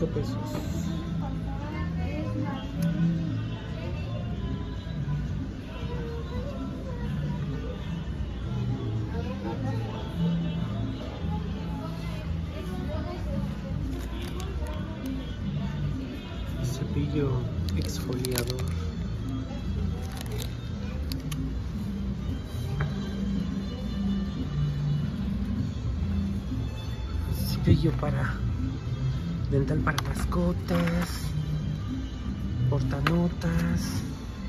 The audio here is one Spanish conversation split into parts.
5 pesos. Cepillo exfoliador. Cepillo para dental para mascotas, portanotas,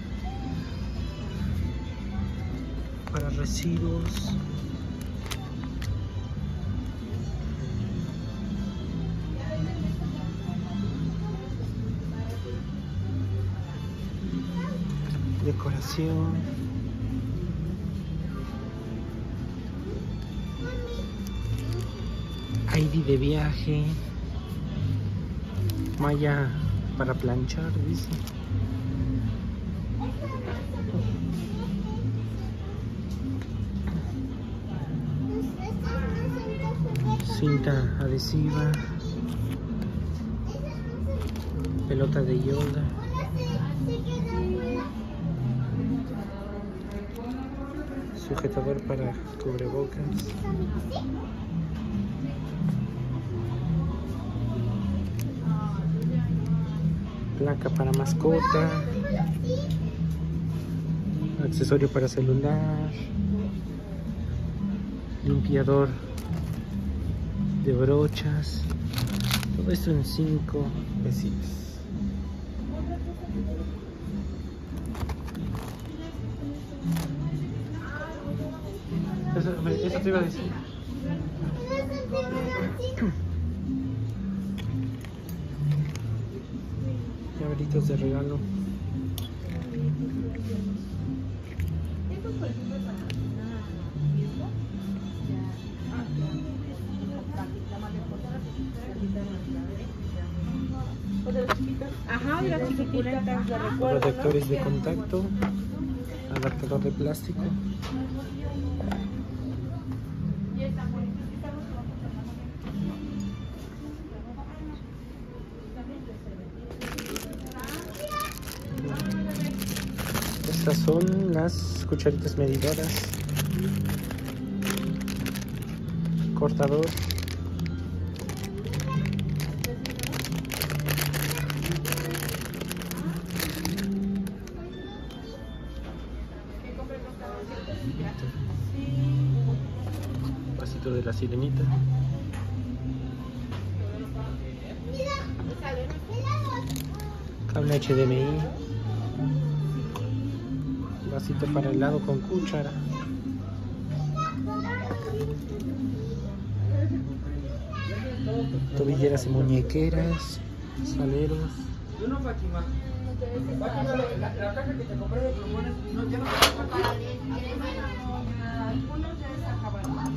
para residuos. Decoración. ID de viaje. Malla para planchar, dice. Cinta adhesiva. Pelota de yoga. Sujetador para cubrebocas. Placa para mascota. Accesorio para celular. Limpiador de brochas. Todo esto en 5 pesitos. Eso te iba a decir. Llaveritos de regalo. Ajá, de las chiquititas de recuerdo. Protectores de contacto. Adaptador de plástico. Estas son las cucharitas medidoras. Cortador. Vasito de la sirenita. Cable HDMI. Vasito para helado con cuchara. Tobilleras y muñequeras. Saleros. La caja que te compré de plumones, no, ya no te para algunos ya se acabaron.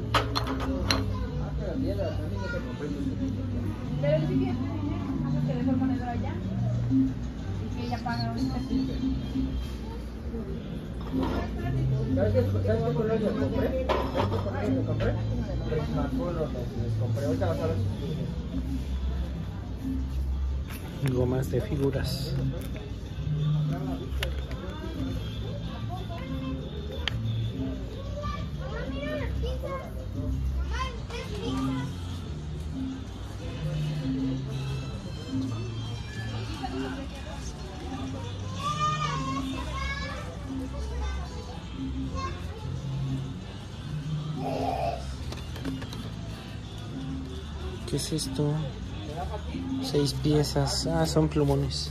Pero el día de la también ya te compré. Pero el siguiente, ¿haces que dejo el monedero allá? Y que ella paga ahorita. ¿Sabes qué color les compré? ¿Sabes qué color les compré? Les compré, ahorita vas a ver. Gomas de figuras. ¿Qué es esto? 6 piezas. Ah, son plumones.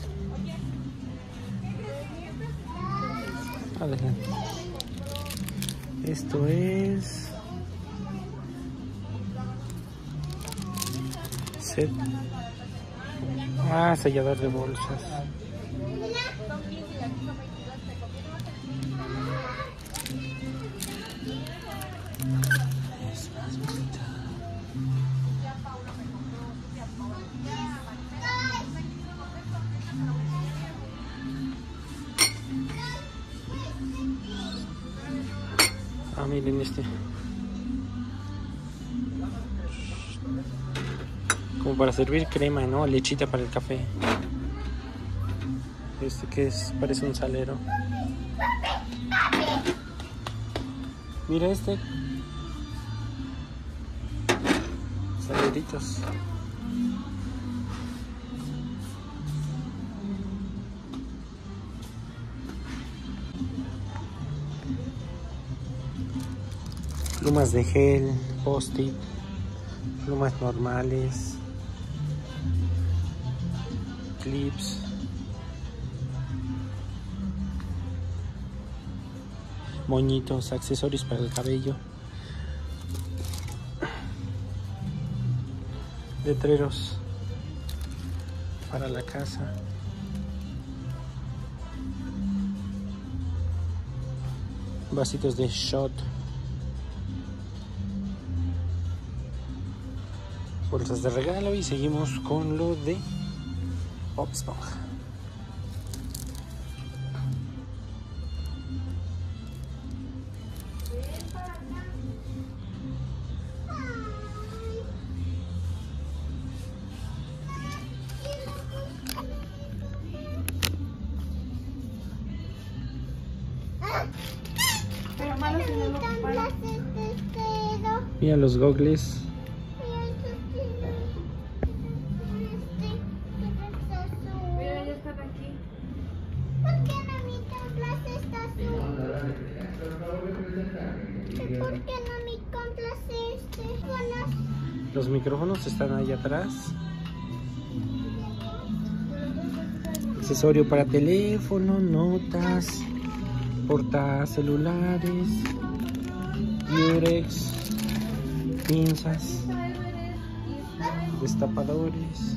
Adelante. Esto es set. Ah, sellador de bolsas. Ah, miren este. como para servir crema, ¿no? Lechita para el café. Este que es, parece un salero. Mira este. Saleritos. Plumas de gel, post-it, plumas normales, clips, moñitos, accesorios para el cabello, letreros para la casa, vasitos de shot, bolsas de regalo, y seguimos con lo de Bob Esponja. Pero malo si no lo ocuparon. Mira los gogles. Mira, ya están aquí. ¿Por qué no mi compras esta azul? ¿Por qué no me compras este? Los micrófonos están ahí atrás. Accesorio para teléfono, notas, portacelulares, Durex, pinzas, destapadores,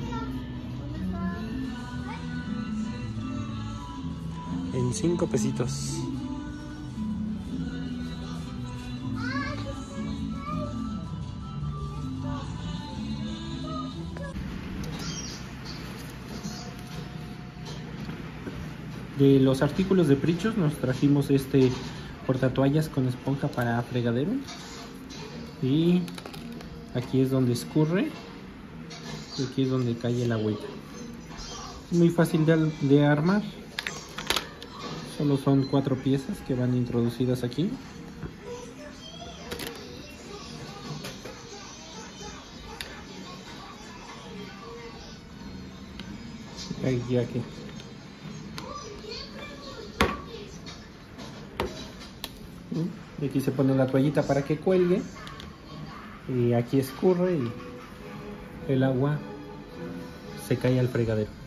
en 5 pesitos. De los artículos de Prichos nos trajimos este portatoallas con esponja para fregadero, y aquí es donde escurre y aquí es donde cae el agüita. Muy fácil de armar, solo son 4 piezas que van introducidas aquí. Aquí. Y aquí se pone la toallita para que cuelgue, y aquí escurre y el agua se cae al fregadero.